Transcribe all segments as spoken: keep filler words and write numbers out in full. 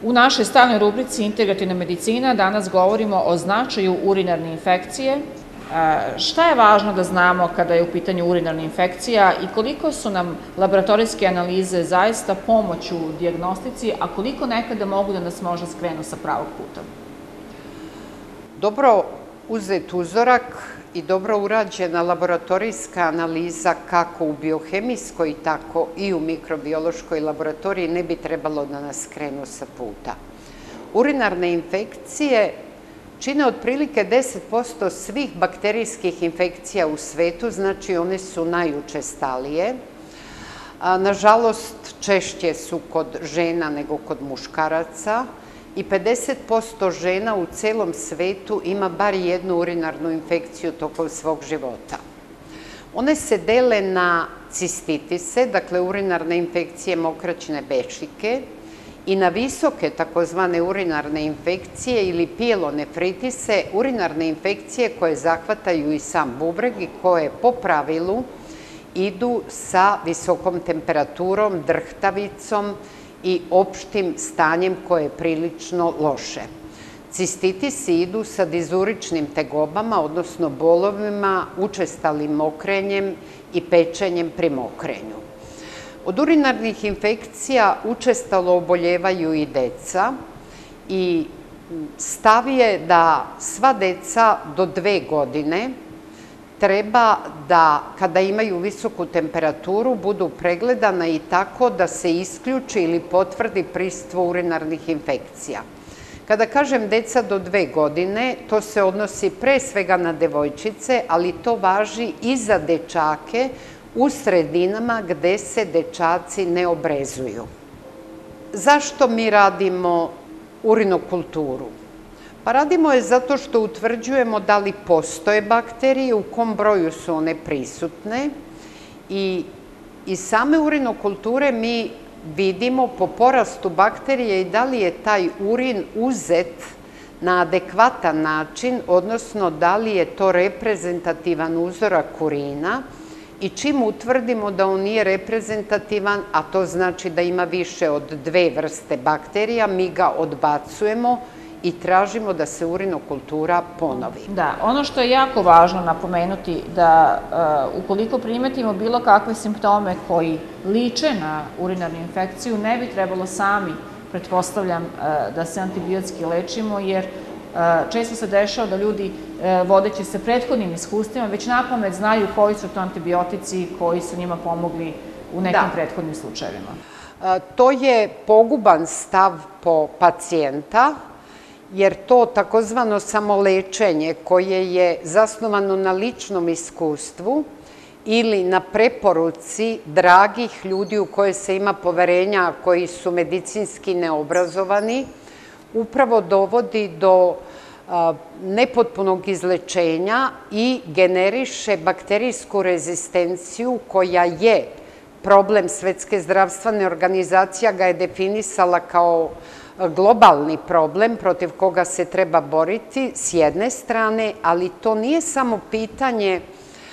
U našoj stalnoj rubrici Integrativna medicina danas govorimo o značaju urinarne infekcije. Šta je važno da znamo kada je u pitanju urinarna infekcija i koliko su nam laboratorijske analize zaista pomoć u dijagnostici, a koliko nekada mogu da nas možda skrenu sa pravog puta? Dobro uzet uzorak i dobro urađena laboratorijska analiza kako u biohemijskoj, tako i u mikrobiološkoj laboratoriji ne bi trebalo da nas skrenu sa puta. Urinarne infekcije čine otprilike deset posto svih bakterijskih infekcija u svetu, znači one su najučestalije. Nažalost, češće su kod žena nego kod muškaraca i pedeset posto žena u celom svetu ima bar jednu urinarnu infekciju tokom svog života. One se dele na cistitise, dakle urinarne infekcije mokraćne bešike, i na visoke takozvane urinarne infekcije ili pielonefritise, urinarne infekcije koje zahvataju i sam bubreg i koje po pravilu idu sa visokom temperaturom, drhtavicom i opštim stanjem koje je prilično loše. Cistitisi idu sa dizuričnim tegobama, odnosno bolovima, učestalim mokrenjem i pečenjem pri mokrenju. Od urinarnih infekcija učestalo oboljevaju i deca i stav je da sva deca do dve godine treba da, kada imaju visoku temperaturu, budu pregledana i tako da se isključi ili potvrdi prisustvo urinarnih infekcija. Kada kažem deca do dve godine, to se odnosi pre svega na devojčice, ali to važi i za dečake u sredinama gde se dečaci ne obrezuju. Zašto mi radimo urinokulturu? Pa radimo je zato što utvrđujemo da li postoje bakterije, u kom broju su one prisutne i iz same urinokulture mi vidimo po porastu bakterije i da li je taj urin uzet na adekvatan način, odnosno da li je to reprezentativan uzorak urina i čim utvrdimo da on nije reprezentativan, a to znači da ima više od dve vrste bakterija, mi ga odbacujemo i tražimo da se urinokultura ponovi. Da, ono što je jako važno napomenuti da ukoliko primetimo bilo kakve simptome koji liče na urinarnu infekciju, ne bi trebalo sami, pretpostavljam, da se antibiotski lečimo, jer često se dešava da ljudi, vodeći se prethodnim iskustvima, već napamet znaju koji su to antibiotici koji su njima pomogli u nekim prethodnim slučajevima. To je poguban stav po pacijenta, jer to takozvano samolečenje koje je zasnovano na ličnom iskustvu ili na preporuci dragih ljudi u koje se ima poverenja, a koji su medicinski neobrazovani, upravo dovodi do nepotpunog izlečenja i generiše bakterijsku rezistenciju koja je problem Svetske zdravstvene organizacije, ga je definisala kao globalni problem protiv koga se treba boriti s jedne strane, ali to nije samo pitanje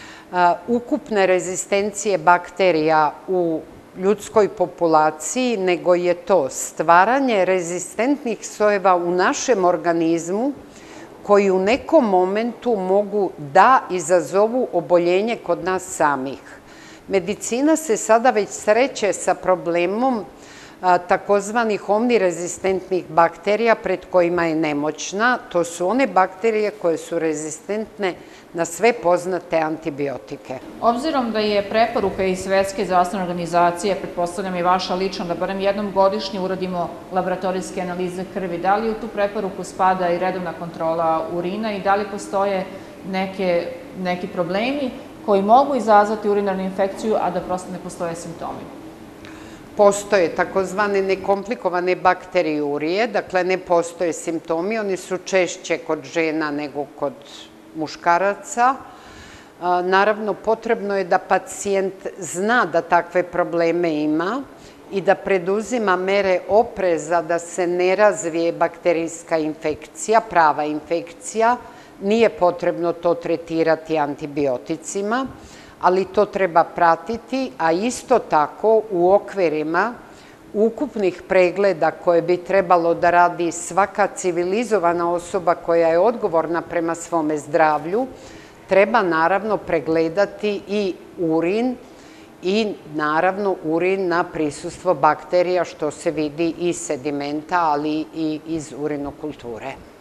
ukupne rezistencije bakterija u ljudskoj populaciji, nego je to stvaranje rezistentnih sojeva u našem organizmu koji u nekom momentu mogu da izazovu oboljenje kod nas samih. Medicina se sada već sreće sa problemom takozvanih omnirezistentnih bakterija pred kojima je nemoćna. To su one bakterije koje su rezistentne na sve poznate antibiotike. Obzirom da je preporuka iz Svetske zdravstvene organizacije, pretpostavljam i vaša lično, da barem jednom godišnje uradimo laboratorijske analize krvi, da li u tu preporuku spada i redovna kontrola urina i da li postoje neki problemi koji mogu izazvati urinarnu infekciju, a da prosto ne postoje simptomi? Postoje takozvane nekomplikovane bakteriurije, dakle ne postoje simptomi, oni su češće kod žena nego kod muškaraca. Naravno, potrebno je da pacijent zna da takve probleme ima i da preduzima mere opreza da se ne razvije bakterijska infekcija, prava infekcija. Nije potrebno to tretirati antibioticima, ali to treba pratiti, a isto tako u okvirima ukupnih pregleda koje bi trebalo da radi svaka civilizovana osoba koja je odgovorna prema svome zdravlju, treba naravno pregledati i urin i naravno urin na prisustvo bakterija, što se vidi iz sedimenta, ali i iz urinokulture.